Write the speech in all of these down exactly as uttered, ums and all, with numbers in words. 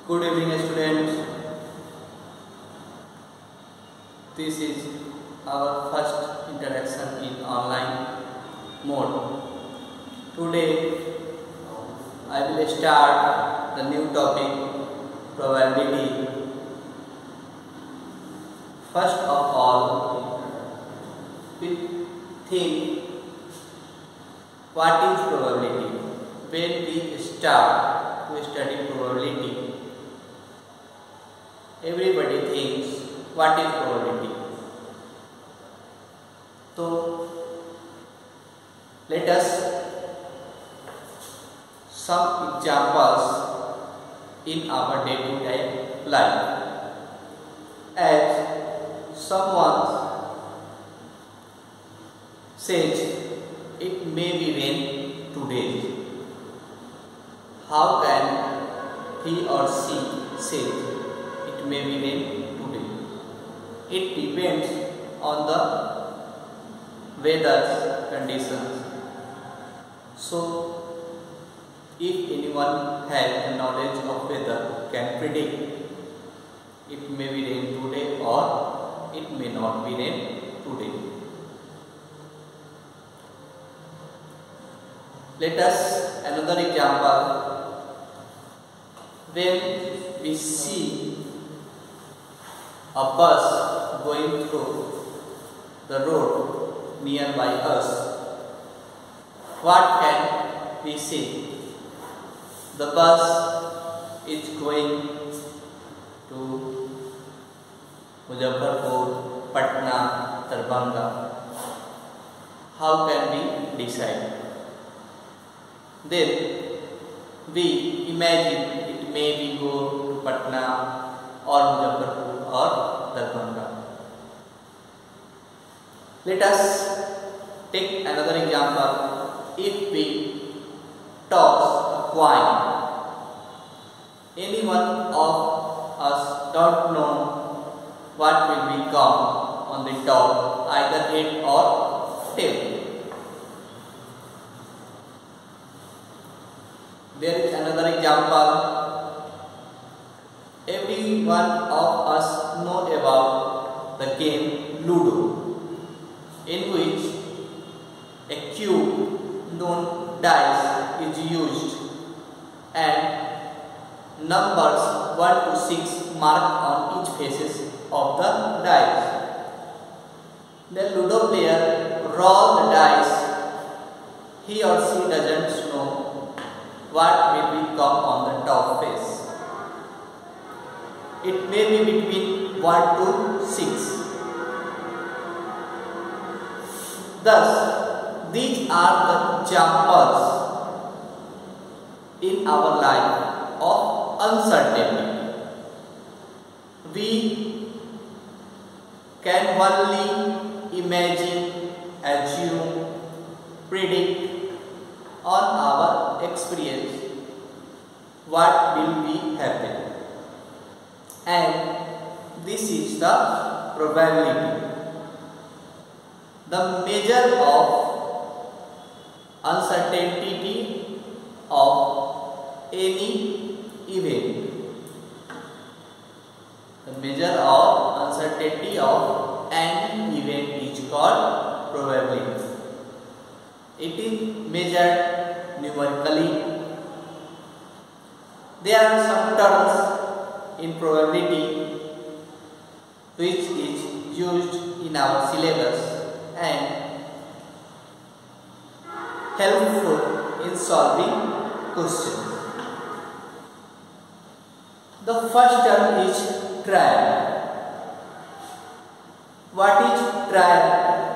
Good evening, students. This is our first introduction in online mode. Today, I will start the new topic, probability. First of all, we think what is probability. When we start to study probability, everybody thinks what is probability. So let us some examples in our day-to-day life. As someone says it may be rain today, how can he or she say it may be rain today? It depends on the weather conditions. So, if anyone has knowledge of weather, can predict it may be rain today or it may not be rain today. Let us another example. When we see a bus going through the road nearby us, what can we see? The bus is going to Muzaffarpur, Patna, Darbhanga. How can we decide? Then we imagine it may be go to Patna or Muzaffarpur or Darbhanga. Let us take another example. If we toss a coin, any one of us don't know what will become on the top, either head or tail. There is another example. Every one of us know about the game Ludo, in which a cube known dice is used and numbers one to six marked on each faces of the dice. The Ludo player rolls the dice. He or she doesn't know what will become on the top face. It may be between one to six. Thus, these are the examples in our life of uncertainty. We can only imagine, assume, predict on our experience what will be happen, and this is the probability. The measure of uncertainty of any event. The measure of uncertainty of an event is called probability. It is measured numerically. There are some terms in probability which is used in our syllabus and helpful in solving questions. The first term is trial. What is trial?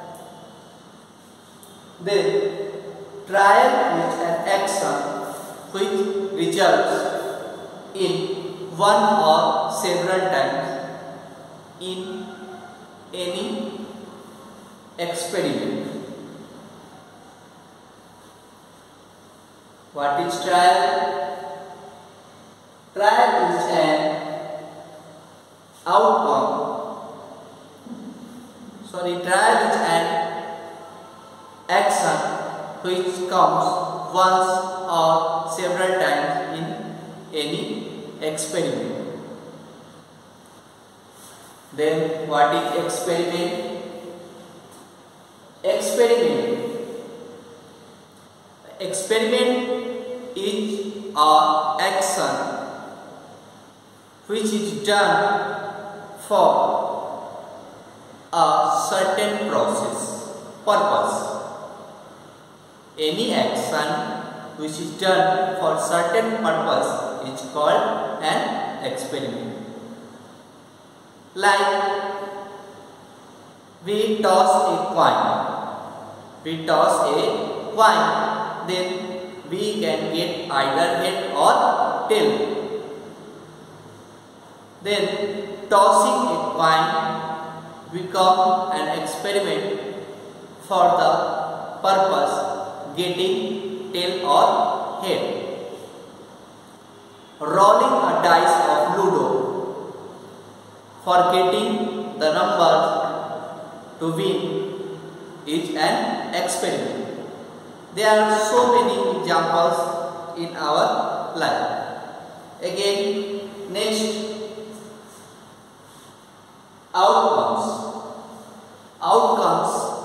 Then, trial is an action which results in one or several times in any experiment. What is trial? Trial is an outcome. Sorry, trial is an action which comes once or several times in any experiment. Then what is experiment? Experiment. Experiment is an action which is done for a certain process, purpose. Any action which is done for certain purpose is called an experiment. Like we toss a coin, we toss a coin, then we can get either head or tail. Then tossing a coin become an experiment for the purpose getting tail or head. Rolling a dice of Ludo for getting the numbers to win is an experiment. There are so many examples in our life. Again, next, outcomes. Outcomes.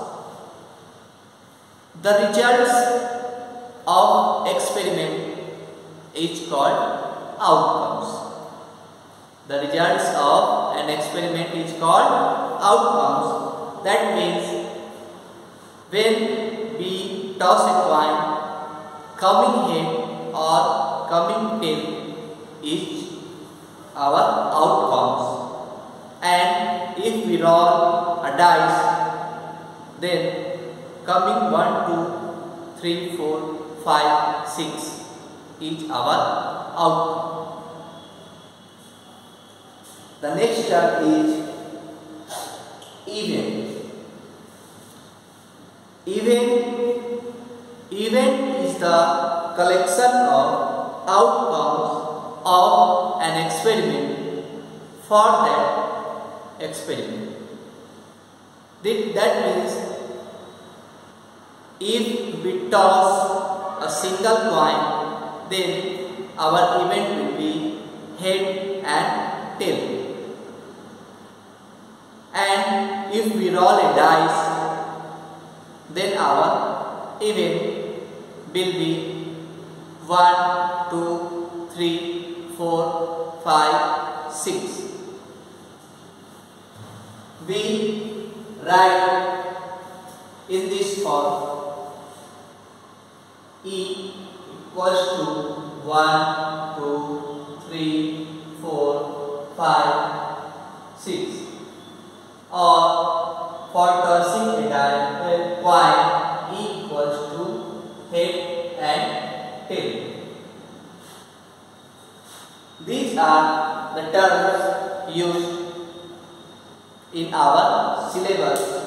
The results of experiment is called outcomes. The results of an experiment is called outcomes. That means when we toss a coin, coming head or coming tail is our outcomes. And if we roll a dice, then coming one, two, three, four, five, six is our outcome. The next term is event. Event, event is the collection of outcomes of an experiment for that experiment. That means if we toss a single coin, then our event will be head and tail. And if we roll a dice, then our event will be one, two, three, four, five, six. We write in this form: E equals to one, two, three, four, five, six. Or for tossing a die, coin, E equals to head and tail. These are the terms used in our syllabus.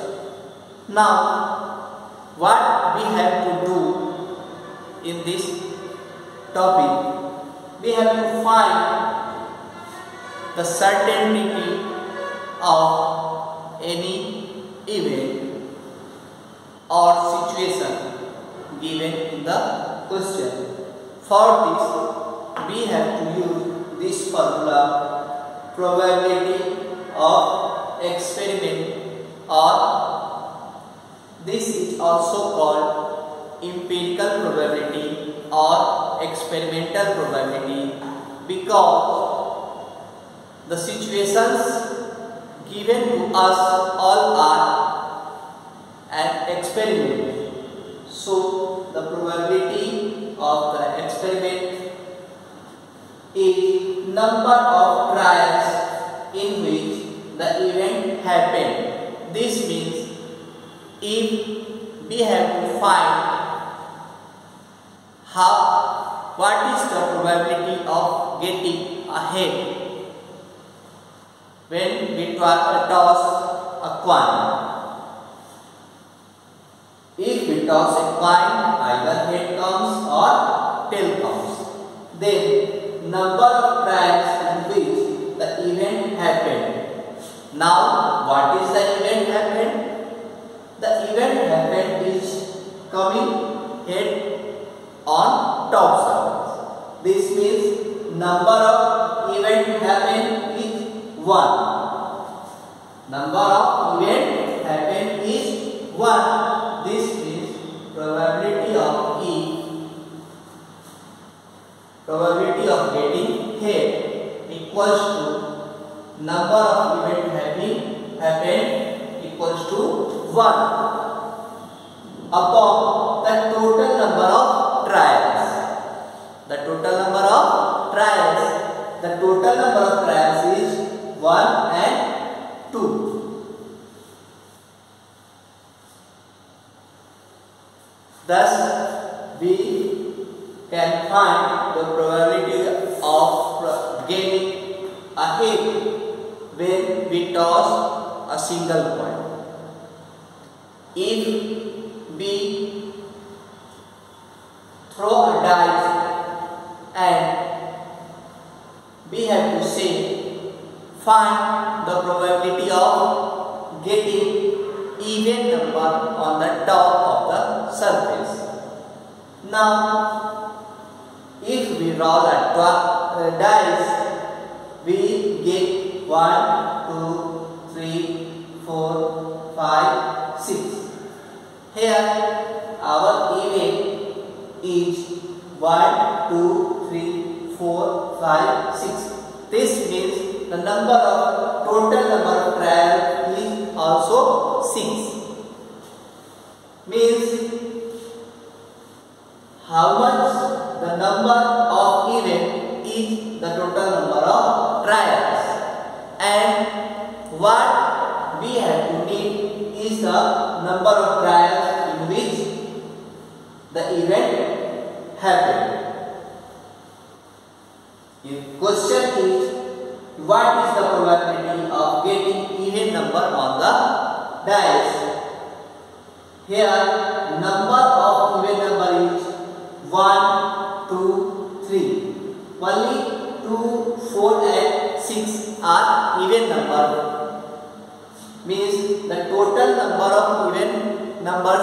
Now, what we have to do in this topic, we have to find the certainty of any event or situation given in the question. For this, we have to use this formula: probability of experiment, or this is also called empirical probability or experimental probability, because the situations given to us all are an experiment. So the probability of the experiment is number of trials in which the event happened. This means if we have to find how what is the probability of getting a head when we toss a coin. If we toss a coin, either head comes or tail comes. Then number of trials in which the event happened. Now, what is the event happened? The event happened is coming head on top surface. This means number of one. Number of event happen is one. This means probability of E, probability of getting head equals to number of event having happen equals to one upon the total number of trials. The total number of trials. The total number of trials is one and two. Thus, we can find the probability of gaining a head when we toss a single coin. If we throw a dice and we have to say find the probability of getting even number on the top of the surface. Now, if we roll a uh, dice, we get one, two, three, four, five, six. Here, our event is one, two, three, four, five, six. This means the number of total number of trials is also six. Means how much the number of event is the total number of trials, and what we have to need is the number of trials in which the event happened. The question is, what is the probability of getting even number on the dice? Here, number of even number is one, two, three. Only two, four and six are even number. Means the total number of even numbers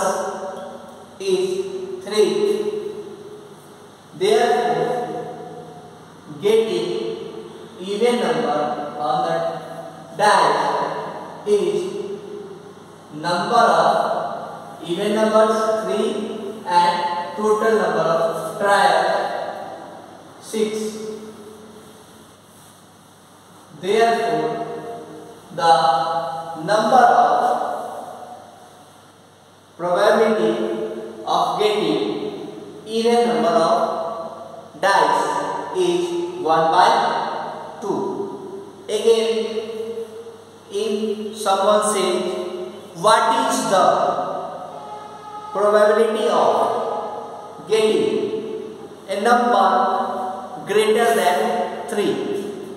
is three. Therefore, getting even number on the dice is number of even numbers three and total number of trials six. Therefore, the number of probability of getting even number of dice is one by two. Again, if someone says, what is the probability of getting a number greater than three?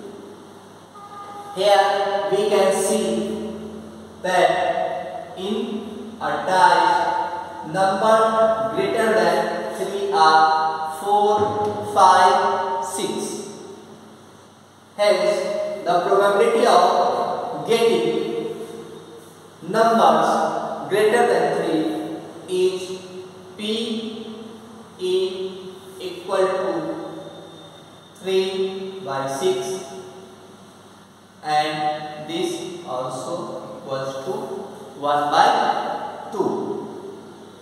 Here we can see that in a dice, number greater than three are four, five, six. Hence, the probability of getting numbers greater than three is P E equal to three by six, and this also equals to one by two.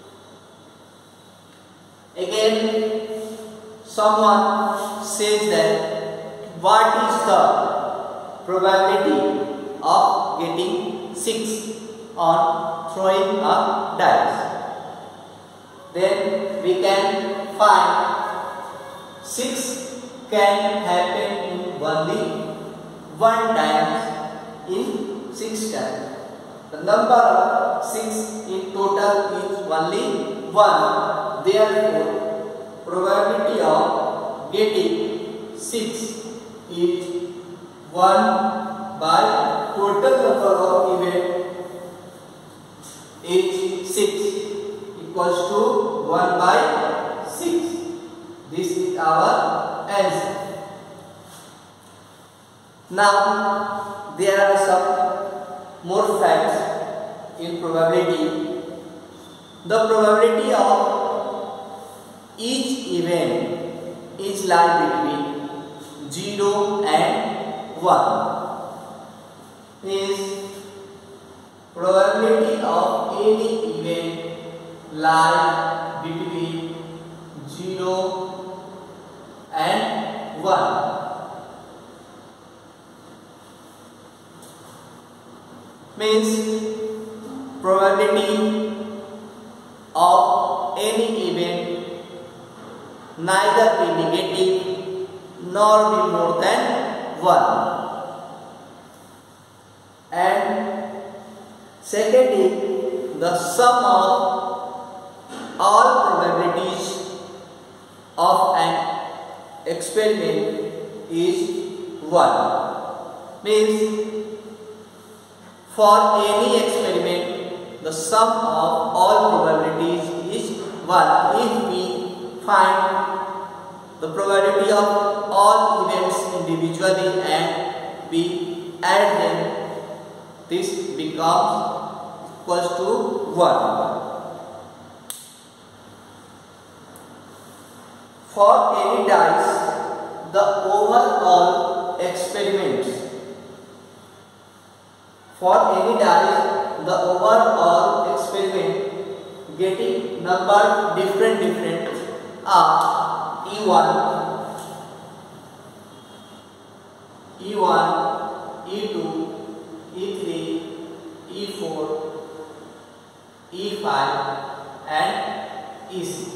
Again, someone says that what is the probability of getting six on throwing a dice? Then we can find six can happen in only one time in six times. The number of six in total is only one. Therefore, probability of getting six is one by total number of event is six equals to one by six. This is our answer. Now, there are some more facts in probability. The probability of each event is lie between zero and one. is probability of any event lie between zero and one. Means probability of any event neither be negative nor be more than one. And second is the sum of all probabilities of an experiment is one. Means for any experiment the sum of all probabilities is one. If we find the probability of all events individually and we add them, this becomes equals to one. For any dice, the overall experiments. For any dice, the overall experiment getting number different different are E one, E one, E two, E three, E four, E five and E six.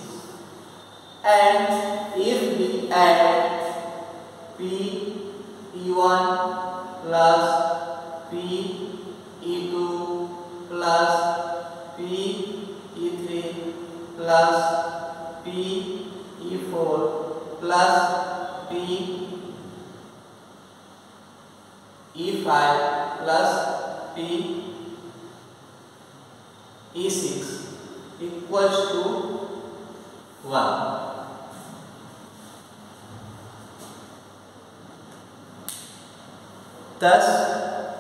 And if we add P E one plus P E two plus P E three plus P E four plus P E five plus P E six equals to one. Thus,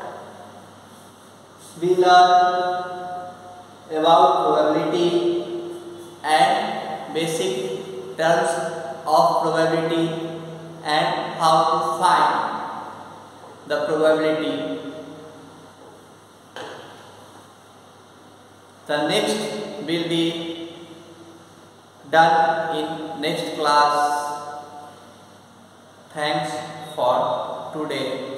we learn about probability and basic terms of probability and how to find the probability. The next will be done in next class. Thanks for today.